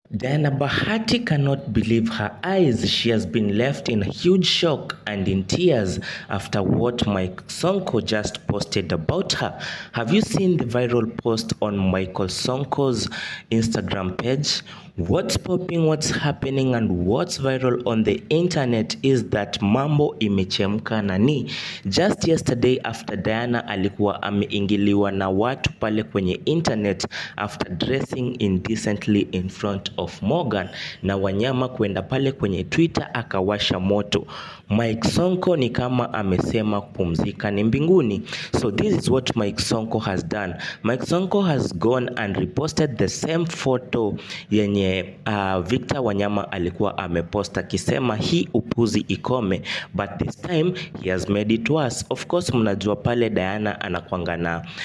Diana Bahati cannot believe her eyes. She has been left in huge shock and in tears after what Mike Sonko just posted about her. Have you seen the viral post on Michael Sonko's Instagram page? What's popping, what's happening, and what's viral on the internet is that mambo imechemka nani. Just yesterday after Diana alikuwa ameingiliwa na watu pale kwenye internet after dressing indecently in front of Morgan na Wanyama kwenda pale kwenye Twitter akawasha moto. Mike Sonko ni kama amesema kupumzika ni mbinguni. So this is what Mike Sonko has done. Mike Sonko has gone and reposted the same photo yenye Victor Wanyama alikuwa ameposta kisema hii upuzi ikome, but this time he has made it worse. Of course mnajua pale Diana anakuanga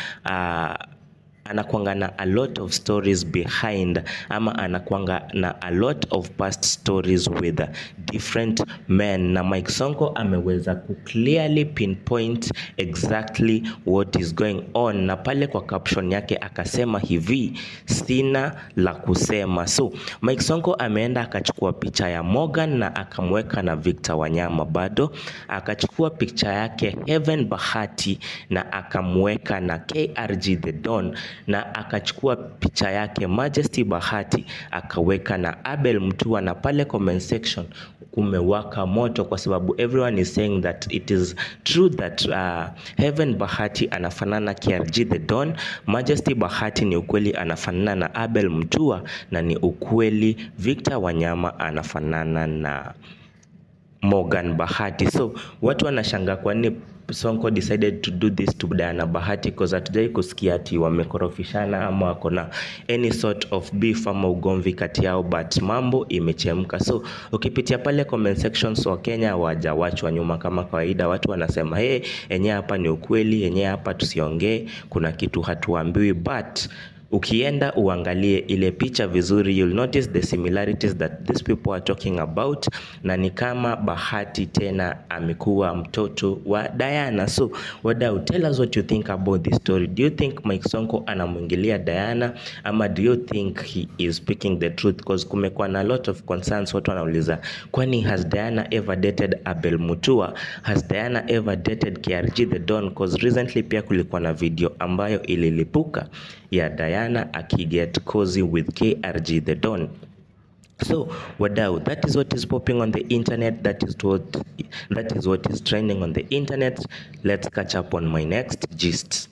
na a lot of stories behind, ama anakuanga na a lot of past stories with different men, na Mike Sonko ameweza ku clearly pinpoint exactly what is going on, na pale kwa caption yake akasema hivi, sina la kusema. So Mike Sonko ameenda akachukua picha ya Morgan na akamweka na Victor Wanyama, bado akachukua picha yake Heaven Bahati na akamweka na KRG the Don, na akachukua picha yake Majesty Bahati akaweka na Abel Mutua, na pale comment section kumewaka moto kwa sababu everyone is saying that it is true that Heaven Bahati anafanana KRG the Don, Majesty Bahati ni ukweli anafanana na Abel Mutua, na ni ukweli Victor Wanyama anafanana na Morgan Bahati. So watu wanashangaa kwa nini Sonko decided to do this to Diana Bahati, because hatujai kusikia ati wamekorofishana ama wako na any sort of beef ama ugomvi kati yao, but mambo imechemka. So ukipitia pale comment section, so Kenya hawajawachwa nyuma kama kawaida. Watu wanasema enye hapa ni ukweli, enye hapa tusiongee, kuna kitu hatuambiwi, but ukienda uangalie ile picha vizuri, you'll notice the similarities that these people are talking about, na ni kama Bahati tena amekuwa mtoto wa Diana. So wadau, tell us what you think about this story. Do you think Mike Sonko anamuingilia Diana, ama do you think he is speaking the truth? Because kumekuwa na a lot of concerns. Watu wanauliza, kwani has Diana ever dated Abel Mutua? Has Diana ever dated KRG the Don? Because recently pia kulikuwa na video ambayo ililipuka ya Diana akiget cozy with KRG the Don. So wadau, that is what is popping on the internet. That is what is trending on the internet. Let's catch up on my next gist.